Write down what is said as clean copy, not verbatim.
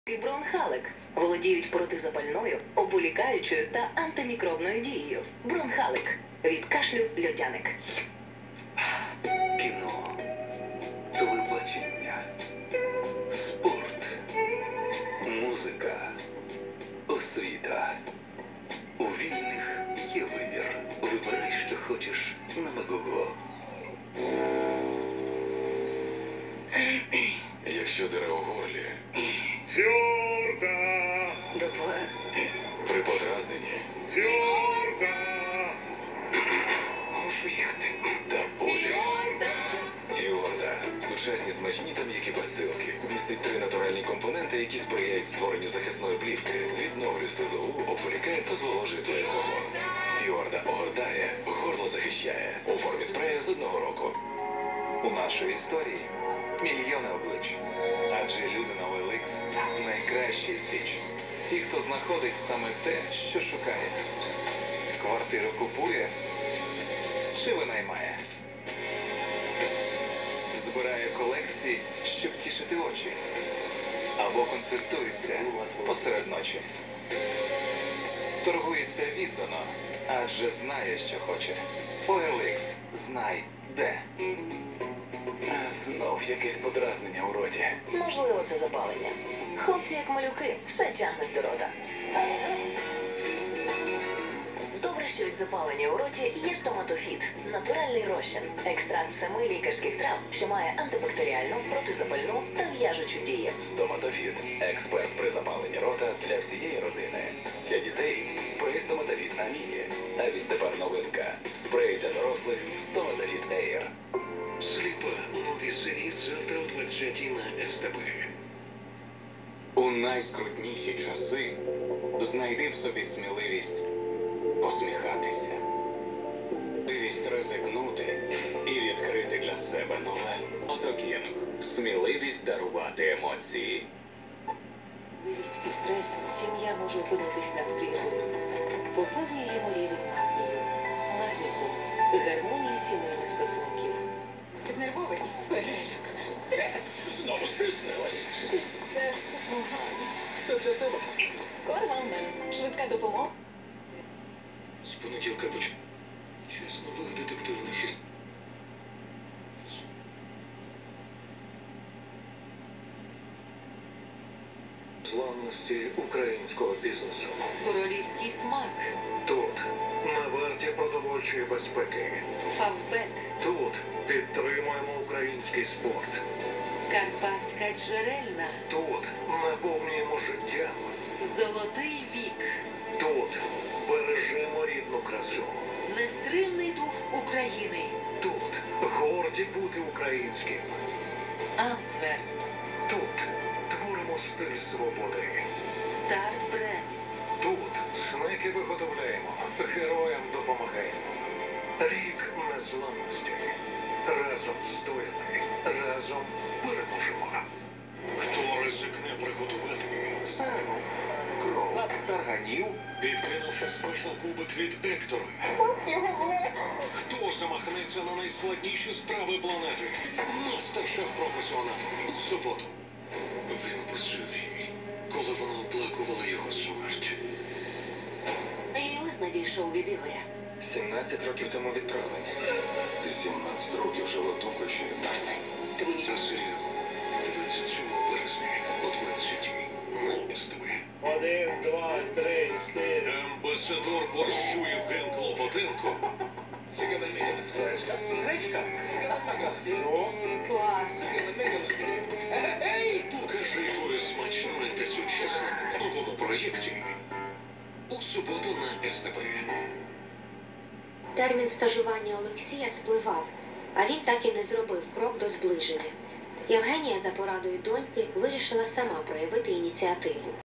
Бронхалик володіють протизапальною, обволікаючою та антимікробною дією. Бронхалик від кашлю льодяник. Кіно, телебачення, спорт, музика, освіта. У вільних є вибір. Вибирай, що хочеш на Мегого. Якщо дере у горлі, Фьорда! при подразненні Фьорда! мушу їхати та болі. Фіорда. Сучасні смачні та м'які пастилки. Містить 3 натуральні компоненти, які сприяють створенню захисної плівки, відновлює слизову, обволікає та зволожує твоє горло. Фіорда огортає, горло захищає. У формі спрею з 1 року. У нашої історії мільйони облич. Адже люди на OLX – найкращий свіч. Ті, хто знаходить саме те, що шукає. Квартиру купує чи винаймає. Збирає колекції, щоб тішити очі. Або консультується посеред ночі. Торгується віддано, адже знає, що хоче. OLX. Знай де. Знов якесь подразнення у роті. Можливо, це запалення. Хлопці, як малюки, все тягнуть до рота. Добре, що від запалення у роті є стоматофіт. Натуральний розчин. Екстракт 7 лікарських трав, що має антибактеріальну, протизапальну та в'яжучу дію. Стоматофіт. Експерт при запаленні рота для всієї родини. Для дітей – спрей Стоматофіт Аміні. А відтепер новинка – спрей для дорослих Стоматофіт Ейр. Сліпа. Нові серії завтра о 20-й на СТБ. У найскрутніші часи знайди в собі сміливість посміхатися. Сміливість ризикнути і відкрити для себе нове. Отокінг. Сміливість дарувати емоції. Вивість і стрес сім'я може опинитись над прірвою. Поповнюємо рівень магнію. Магніку. Гармонія сімейних стосунків. Знервованість, переляк, стрес. Знову стиснилась. Щось серце погано. Це для тебе. Корвалмент. Швидка допомога. З понеділка час нових детективних історій. Зламності українського бізнесу. Королівський смак. Тут на варті продовольчої безпеки. Фавбет. Тут підтримуємо український спорт. Карпатська джерельна. Тут наповнюємо життям. Золотий вік. Тут бережемо рідну красу. Нестримний дух України. Тут горді бути українським. Ансвер. Тут творимо стиль свободи. Стар Брендс. Тут снеки виготовляємо, героям допомагаємо. Рік незламності. Разом стояли, разом переможемо. Хто ризикне приготувати? Сиру, кров, тарганів. Підкинувши спешл кубик від Ектора. Хто замахнеться на найскладніші страви планети? Мастер-шеф професіонал. У суботу. Він безживий, коли вона оплакувала його смерть. І лист надійшов від Ігоря. 17 років тому відправлені. Ти 17 років жила з думкою, що він мертвий. Ти мені На серіал 27 березня о 20-й на СТБ. 1, 2, 3, 4. Амбасадор борщу Євген Клопотенко клас. покаже якою смачною та сучасною у новому проєкті у суботу на СТБ. Термін стажування Олексія спливав, а він так і не зробив крок до зближення. Євгенія за порадою доньки вирішила сама проявити ініціативу.